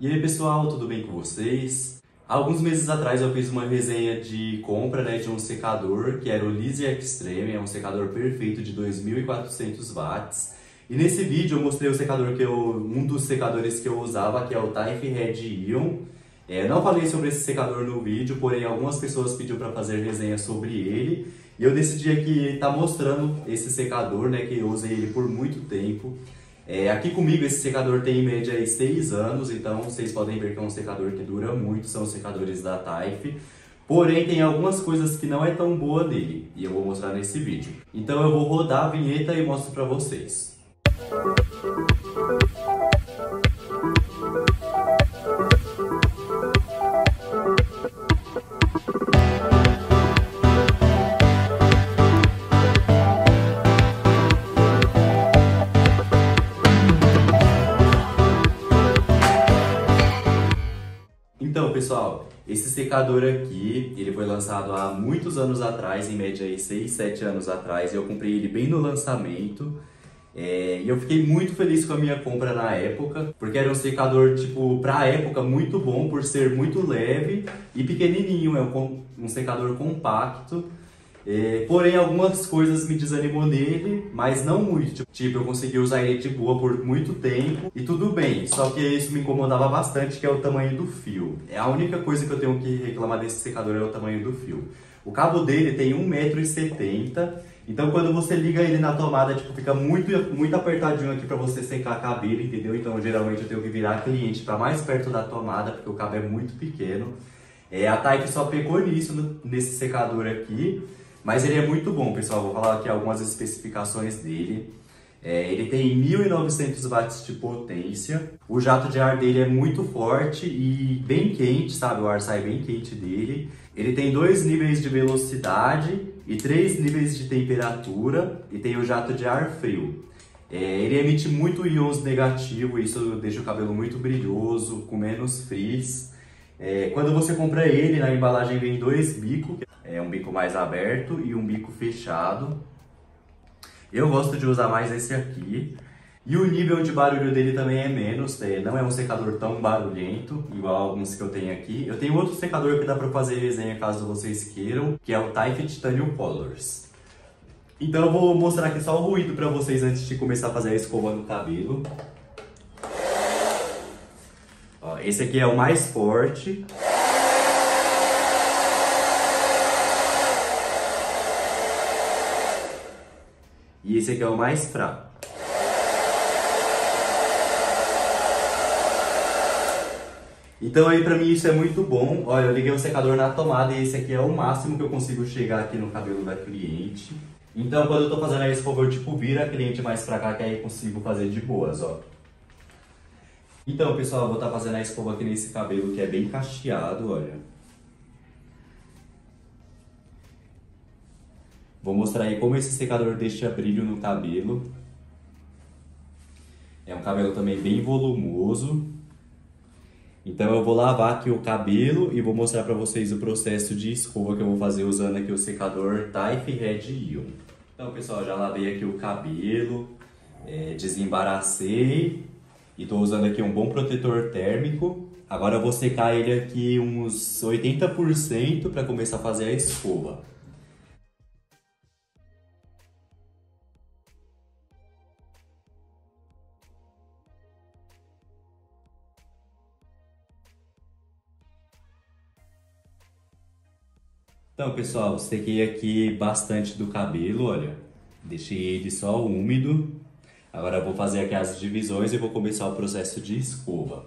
E aí pessoal, tudo bem com vocês? Alguns meses atrás eu fiz uma resenha de compra, de um secador que era o Lise Extreme, é um secador perfeito de 2.400 watts. E nesse vídeo eu mostrei o secador um dos secadores que eu usava, que é o Taif Red Ion. Não falei sobre esse secador no vídeo, porém algumas pessoas pediram para fazer resenha sobre ele. E eu decidi aqui estar mostrando esse secador, que eu usei ele por muito tempo. Aqui comigo esse secador tem em média aí 6 anos, então vocês podem ver que é um secador que dura muito, são os secadores da Taif. Porém, tem algumas coisas que não é tão boa nele, e eu vou mostrar nesse vídeo. Então eu vou rodar a vinheta e mostro pra vocês. Então, pessoal, esse secador aqui, ele foi lançado há muitos anos atrás, em média aí 6, 7 anos atrás. Eu comprei ele bem no lançamento. E eu fiquei muito feliz com a minha compra na época, porque era um secador, pra época, muito bom por ser muito leve e pequenininho. É um secador compacto. Porém, algumas coisas me desanimou nele, mas não muito. Eu consegui usar ele de boa por muito tempo e tudo bem. Só que isso me incomodava bastante, que é o tamanho do fio. É a única coisa que eu tenho que reclamar desse secador, é o tamanho do fio. O cabo dele tem 1,70 m, então quando você liga ele na tomada, fica muito apertadinho aqui para você secar cabelo, entendeu? Então geralmente eu tenho que virar cliente para mais perto da tomada, porque o cabo é muito pequeno. A Taif só pecou nisso, nesse secador aqui. Mas ele é muito bom, pessoal. Vou falar aqui algumas especificações dele. Ele tem 1.900 watts de potência. O jato de ar dele é muito forte e bem quente, sabe? O ar sai bem quente dele. Ele tem 2 níveis de velocidade e 3 níveis de temperatura. E tem o jato de ar frio. Ele emite muito íons negativo, isso deixa o cabelo muito brilhoso, com menos frizz. Quando você compra ele, na embalagem vem 2 bicos, um bico mais aberto e um bico fechado. Eu gosto de usar mais esse aqui. E o nível de barulho dele também é menos, não é um secador tão barulhento, igual alguns que eu tenho aqui. Eu tenho outro secador que dá para fazer resenha caso vocês queiram, que é o Taif Titanium Colors. Então eu vou mostrar aqui só o ruído para vocês antes de começar a fazer a escova no cabelo. Ó, esse aqui é o mais forte. E esse aqui é o mais fraco. Então aí pra mim isso é muito bom. Olha, eu liguei o secador na tomada e esse aqui é o máximo que eu consigo chegar aqui no cabelo da cliente. Então quando eu tô fazendo a escova eu viro a cliente mais pra cá, que aí eu consigo fazer de boas, ó. Então pessoal, eu vou estar fazendo a escova aqui nesse cabelo que é bem cacheado, olha. Vou mostrar aí como esse secador deixa brilho no cabelo. É um cabelo também bem volumoso. Então eu vou lavar aqui o cabelo e vou mostrar para vocês o processo de escova que eu vou fazer usando aqui o secador Taif Red Ion. Então pessoal, já lavei aqui o cabelo, desembaracei e estou usando aqui um bom protetor térmico. Agora eu vou secar ele aqui uns 80% para começar a fazer a escova. Então, pessoal, sequei aqui bastante do cabelo, olha. Deixei ele só úmido. Agora eu vou fazer aqui as divisões e vou começar o processo de escova.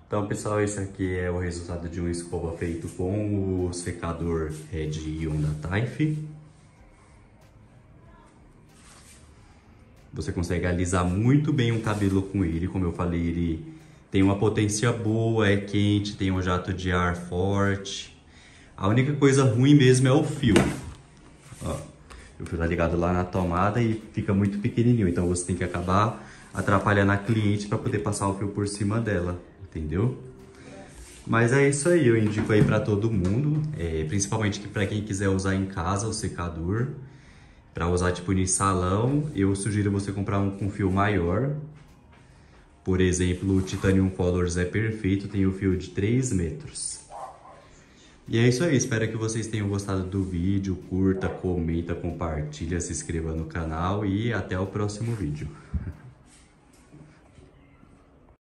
Então, pessoal, esse aqui é o resultado de uma escova feito com o secador Red Ion da Taif. Você consegue alisar muito bem o cabelo com ele. Como eu falei, ele tem uma potência boa, é quente, tem um jato de ar forte. A única coisa ruim mesmo é o fio. Ó, o fio tá ligado lá na tomada e fica muito pequenininho. Então você tem que acabar atrapalhando a cliente para poder passar o fio por cima dela. Entendeu? Mas é isso aí, eu indico aí para todo mundo, principalmente para quem quiser usar em casa o secador, para usar tipo em salão, eu sugiro você comprar um com fio maior. Por exemplo, o Titanium Colors é perfeito, tem o fio de 3 metros. E é isso aí, espero que vocês tenham gostado do vídeo, curta, comenta, compartilha, se inscreva no canal e até o próximo vídeo.